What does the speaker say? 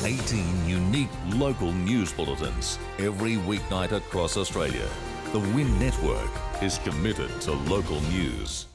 18 unique local news bulletins every weeknight across Australia. The WIN Network is committed to local news.